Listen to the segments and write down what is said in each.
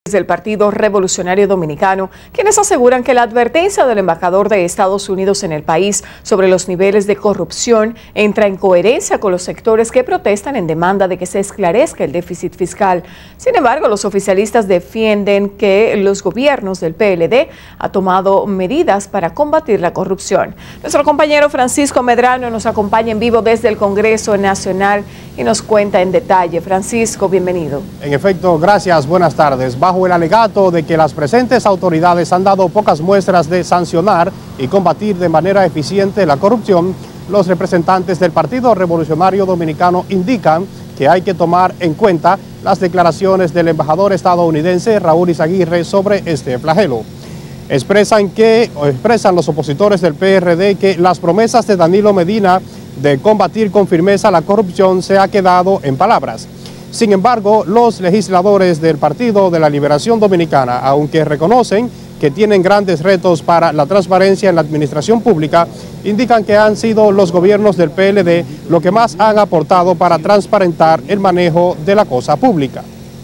del Partido Revolucionario Dominicano, quienes aseguran que la advertencia del embajador de Estados Unidos en el país sobre los niveles de corrupción entra en coherencia con los sectores que protestan en demanda de que se esclarezca el déficit fiscal. Sin embargo, los oficialistas defienden que los gobiernos del PLD han tomado medidas para combatir la corrupción. Nuestro compañero Francisco Medrano nos acompaña en vivo desde el Congreso Nacional y nos cuenta en detalle. Francisco, bienvenido. En efecto, gracias, buenas tardes. Bajo el alegato de que las presentes autoridades han dado pocas muestras de sancionar y combatir de manera eficiente la corrupción, los representantes del Partido Revolucionario Dominicano indican que hay que tomar en cuenta las declaraciones del embajador estadounidense Raúl Izaguirre sobre este flagelo. Expresan los opositores del PRD que las promesas de Danilo Medina de combatir con firmeza la corrupción se ha quedado en palabras. Sin embargo, los legisladores del Partido de la Liberación Dominicana, aunque reconocen que tienen grandes retos para la transparencia en la administración pública, indican que han sido los gobiernos del PLD lo que más han aportado para transparentar el manejo de la cosa pública.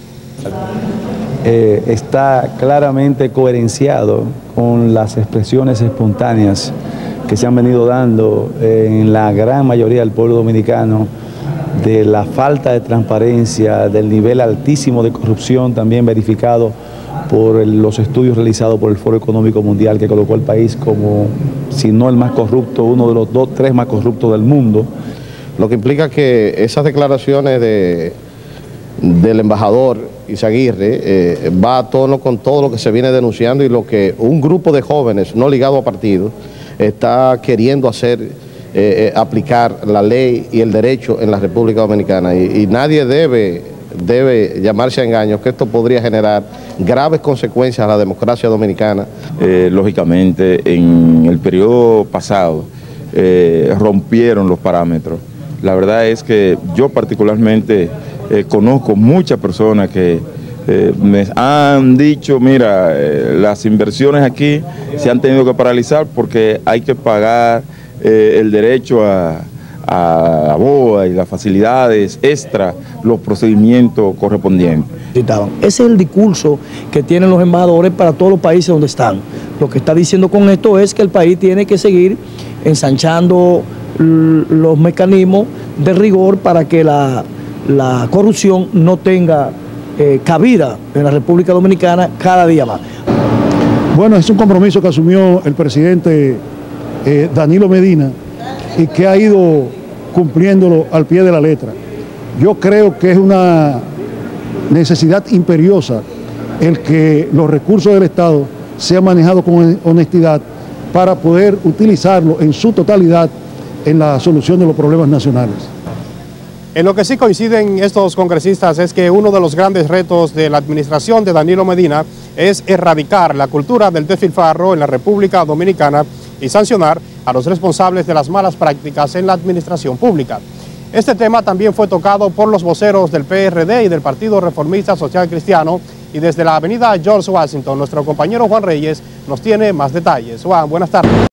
Está claramente coherenciado con las expresiones espontáneas que se han venido dando en la gran mayoría del pueblo dominicano, de la falta de transparencia, del nivel altísimo de corrupción también verificado por los estudios realizados por el Foro Económico Mundial, que colocó al país como, si no el más corrupto, uno de los tres más corruptos del mundo. Lo que implica que esas declaraciones del embajador Izaguirre va a tono con todo lo que se viene denunciando y lo que un grupo de jóvenes no ligados a partidos está queriendo hacer, aplicar la ley y el derecho en la República Dominicana. Y nadie debe llamarse a engaños, que esto podría generar graves consecuencias a la democracia dominicana. Lógicamente, en el periodo pasado rompieron los parámetros. La verdad es que yo particularmente conozco muchas personas que me han dicho, mira, las inversiones aquí se han tenido que paralizar porque hay que pagar el derecho a la BOA y las facilidades extra, los procedimientos correspondientes. Ese es el discurso que tienen los embajadores para todos los países donde están. Lo que está diciendo con esto es que el país tiene que seguir ensanchando los mecanismos de rigor para que la corrupción no tenga cabida en la República Dominicana cada día más. Bueno, es un compromiso que asumió el presidente Danilo Medina y que ha ido cumpliéndolo al pie de la letra. Yo creo que es una necesidad imperiosa el que los recursos del Estado sean manejados con honestidad para poder utilizarlo en su totalidad en la solución de los problemas nacionales. En lo que sí coinciden estos congresistas es que uno de los grandes retos de la administración de Danilo Medina es erradicar la cultura del despilfarro en la República Dominicana y sancionar a los responsables de las malas prácticas en la administración pública. Este tema también fue tocado por los voceros del PRD y del Partido Reformista Social Cristiano, y desde la avenida George Washington, nuestro compañero Juan Reyes nos tiene más detalles. Juan, buenas tardes.